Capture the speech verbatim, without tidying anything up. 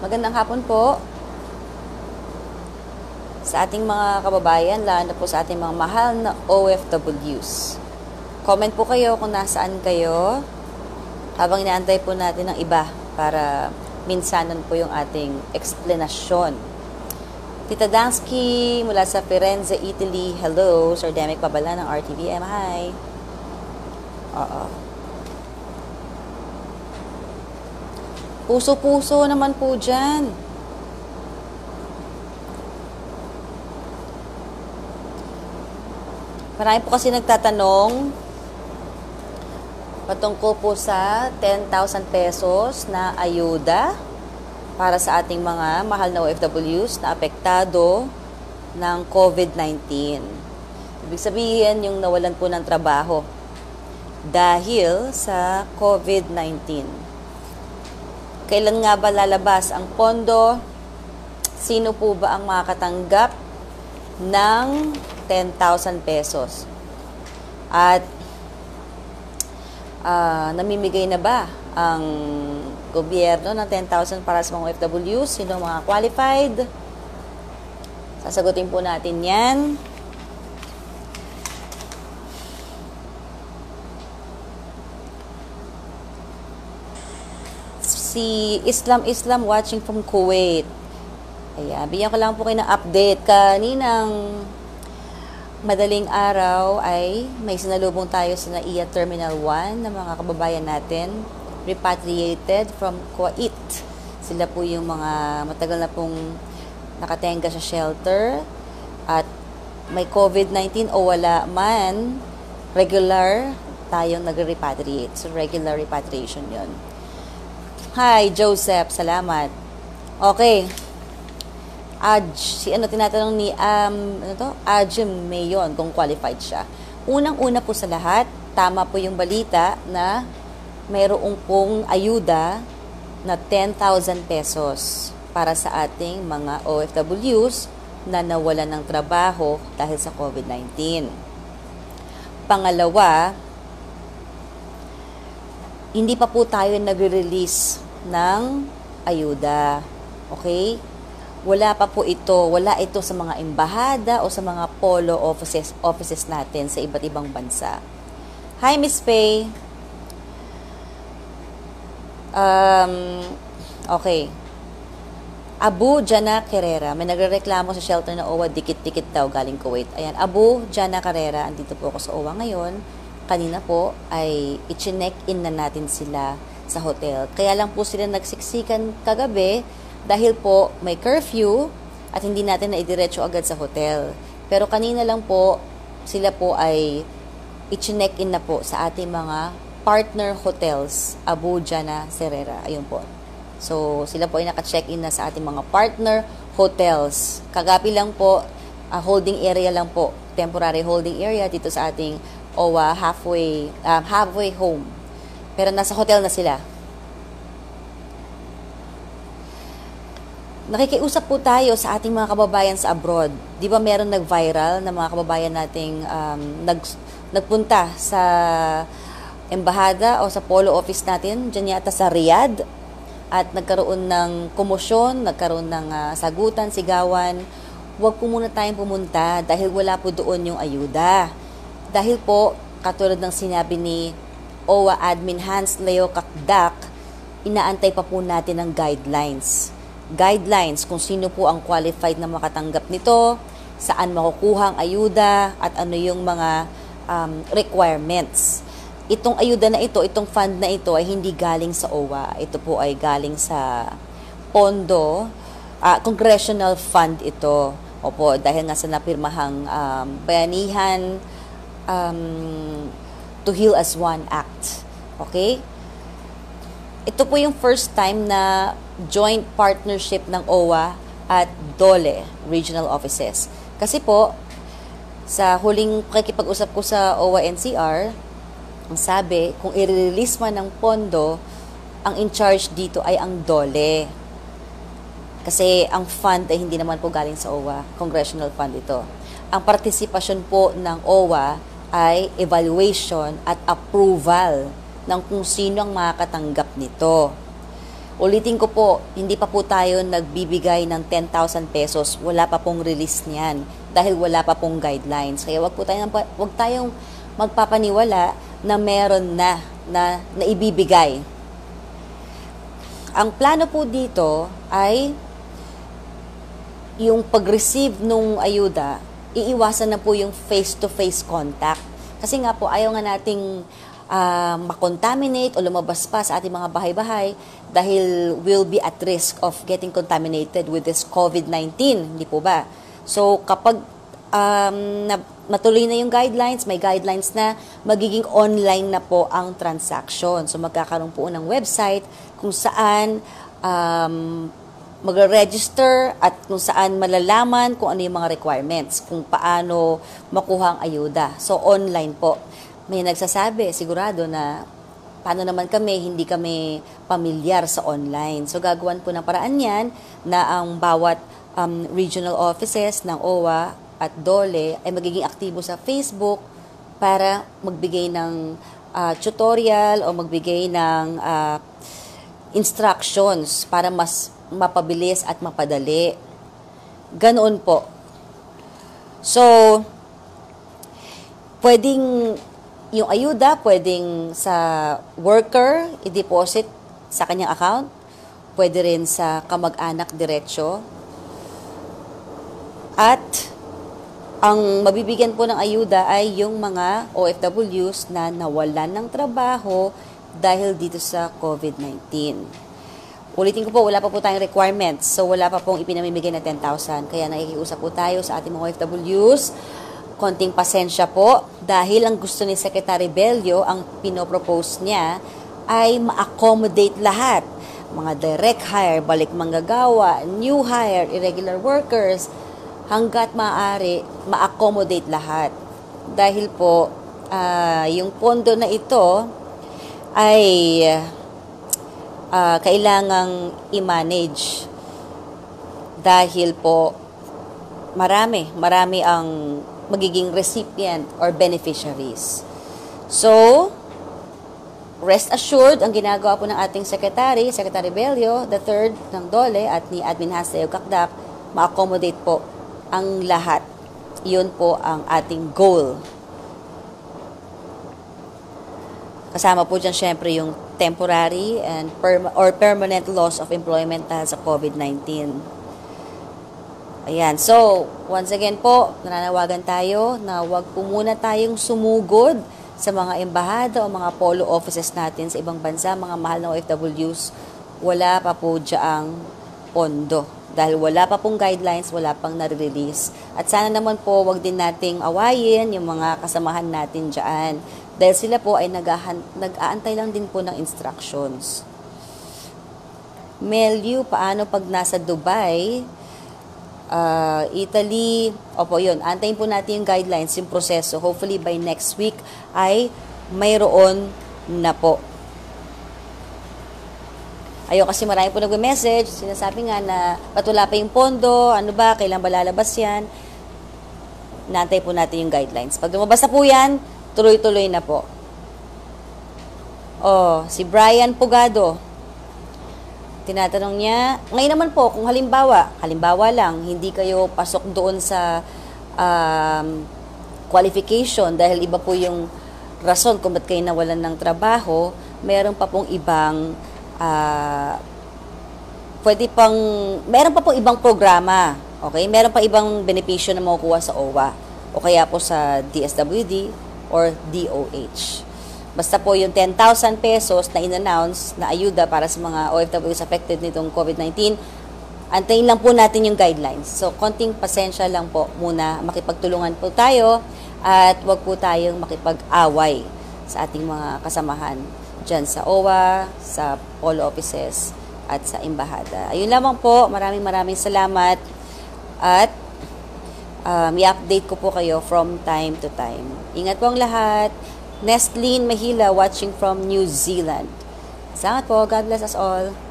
Magandang hapon po sa ating mga kababayan, lalo na po sa ating mga mahal na O F Ws. Comment po kayo kung nasaan kayo habang inaantay po natin ng iba para minsanan po yung ating eksplenasyon. Tita Dansky mula sa Firenze, Italy. Hello, Sir Demic Pabala ng R T V M. Hi. Oo. Puso-puso naman po dyan. Marami po kasi nagtatanong patungkol po sa ten thousand pesos na ayuda para sa ating mga mahal na O F Ws na apektado ng COVID nineteen. Ibig sabihin yung nawalan po ng trabaho dahil sa COVID nineteen. Kailan nga ba lalabas ang pondo? Sino po ba ang makakatanggap ng ten thousand pesos? At uh, namimigay na ba ang gobyerno ng ten thousand para sa mga O F Ws? Sino mga qualified? Sasagutin po natin yan. Si Islam Islam watching from Kuwait. Ayan, bigyan ko lang po kayo ng update. Kaninang madaling araw ay may sinalubong tayo sa N A I A Terminal one ng mga kababayan natin repatriated from Kuwait. Sila po yung mga matagal na pong nakatenga sa shelter at may COVID nineteen o wala man, regular tayong nag-repatriate. So, regular repatriation yon. Hi, Joseph. Salamat. Okay. Aj, si ano tinatanong ni um, ano to? Ajim Mayon kung qualified siya. Unang-una po sa lahat, tama po yung balita na mayroong pong ayuda na ten thousand pesos para sa ating mga O F Ws na nawalan ng trabaho dahil sa COVID nineteen. Pangalawa, hindi pa po tayo nagre-release ng ayuda. Okay? Wala pa po ito. Wala ito sa mga embahada o sa mga polo offices, offices natin sa iba't ibang bansa. Hi, Miss Faye. Um, okay. Abu Jana Carrera. May nagrereklamo sa shelter na O W A, dikit-dikit daw galing Kuwait. Ayan, Abu Jana Carrera. Andito po ako sa O W A ngayon. Kanina po ay i-check in na natin sila sa hotel. Kaya lang po sila nagsiksikan kagabi dahil po may curfew at hindi natin na idiretso agad sa hotel. Pero kanina lang po sila po ay i-check in na po sa ating mga partner hotels, Abu Jana Serrera. Ayun po. So sila po ay naka-check in na sa ating mga partner hotels. Kagabi lang po, uh, holding area lang po, temporary holding area dito sa ating O W A halfway, um, halfway home. Pero nasa hotel na sila. Nakikiusap po tayo sa ating mga kababayan sa abroad. Di ba meron nag-viral na mga kababayan nating um, nag, nagpunta sa embahada o sa polo office natin, dyan yata sa Riyadh, at nagkaroon ng komosyon, nagkaroon ng uh, sagutan, sigawan. Huwag po muna tayong pumunta dahil wala po doon yung ayuda. Dahil po, katulad ng sinabi ni O W A Admin Hans Leo Kakdak, inaantay pa po natin ang guidelines. Guidelines kung sino po ang qualified na makatanggap nito, saan makukuha ang ayuda, at ano yung mga um, requirements. Itong ayuda na ito, itong fund na ito ay hindi galing sa O W A. Ito po ay galing sa pondo, uh, congressional fund ito. Opo, dahil nga sa napirmahang um, bayanihan, Um, to Heal as One Act. Okay? Ito po yung first time na joint partnership ng O W A at D O L E regional offices. Kasi po, sa huling pakikipag-usap ko sa O W A N C R, ang sabi, kung i-release man ng pondo, ang in charge dito ay ang D O L E. Kasi ang fund ay hindi naman po galing sa O W A, congressional fund ito. Ang partisipasyon po ng O W A ay evaluation at approval ng kung sino ang makakatanggap nito. Ulitin ko po, hindi pa po tayo nagbibigay ng ten thousand pesos. Wala pa pong release niyan dahil wala pa pong guidelines. Kaya wag po tayong, wag tayong magpapaniwala na meron na na naibibigay. Ang plano po dito ay yung pag-receive nung ayuda, iiwasan na po yung face-to-face contact. Kasi nga po, ayaw nga nating uh, makontaminate o lumabas pa sa ating mga bahay-bahay dahil we'll be at risk of getting contaminated with this COVID nineteen, hindi po ba? So, kapag um, na, matuloy na yung guidelines, may guidelines na, magiging online na po ang transaction. So, magkakaroon po ng website kung saan um, magre-register at kung saan malalaman kung ano yung mga requirements, kung paano makuha ang ayuda. So, online po. May nagsasabi, sigurado na paano naman kami, hindi kami pamilyar sa online. So, gagawan po ng paraan yan na ang bawat um, regional offices ng O W A at DOLE ay magiging aktibo sa Facebook para magbigay ng uh, tutorial o magbigay ng uh, instructions para mas mapabilis at mapadali. Ganoon po. So, pwedeng yung ayuda, pwedeng sa worker, i-deposit sa kanyang account. Pwede rin sa kamag-anak diretsyo. At ang mabibigyan po ng ayuda ay yung mga O F W s na nawalan ng trabaho dahil dito sa COVID nineteen. Ulitin ko po, wala pa po tayong requirements. So, wala pa pong ipinamimigay na ten thousand. Kaya nakikiusap po tayo sa ating mga O F W s. Konting pasensya po dahil ang gusto ni Secretary Bello, ang pinopropose niya ay ma-accommodate lahat. Mga direct hire, balik manggagawa, new hire, irregular workers, hanggat maaari, ma-accommodate lahat. Dahil po, uh, yung pondo na ito ay uh, kailangang i-manage. Dahil po, marami, marami ang magiging recipient or beneficiaries. So, rest assured, ang ginagawa po ng ating Secretary, Secretary Bello, the third ng DOLE at ni Admin Hasdeo Kakdak, ma-accommodate po ang lahat. Yun po ang ating goal. Kasama po dyan syempre yung temporary and perm- or permanent loss of employment dahil sa COVID nineteen. Ayan. So, once again po, nananawagan tayo na wag po muna tayong sumugod sa mga embahada o mga polo offices natin sa ibang bansa, mga mahal na O F W s. Wala pa po dyaang pondo. Dahil wala pa pong guidelines, wala pang nare-release. At sana naman po, wag din nating awayin yung mga kasamahan natin dyan. Dahil sila po ay nag-aantay lang din po ng instructions. Melu, paano pag nasa Dubai, Uh, Italy, opo yun, antayin po natin yung guidelines, yung proseso. Hopefully by next week ay mayroon na po. Ayun, kasi marami po nag-message, sinasabi nga na patula pa yung pondo, ano ba, kailan ba lalabas yan? Naantay po natin yung guidelines. Pag lumabas na po yan, tuloy-tuloy na po. Oh, si Brian Pugado, tinatanong niya, ngayon naman po, kung halimbawa, halimbawa lang, hindi kayo pasok doon sa um, qualification dahil iba po yung rason kung ba't kayo nawalan ng trabaho, meron pa pong ibang, uh, pwede pang, meron pa pong ibang programa, okay? Meron pa ibang benepisyo na makukuha sa O W A o kaya po sa D S W D or D O H. Basta po yung ten thousand pesos na in-announce na ayuda para sa mga O F W s affected nitong COVID nineteen, antayin lang po natin yung guidelines. So, konting pasensya lang po muna, makipagtulungan po tayo at wag po tayong makipag-away sa ating mga kasamahan dyan sa O W A, sa polo offices at sa embahada. Ayun lamang po, maraming maraming salamat at um, i-update ko po kayo from time to time. Ingat po ang lahat. Nestlin Mahila watching from New Zealand. Salamat po. God bless us all.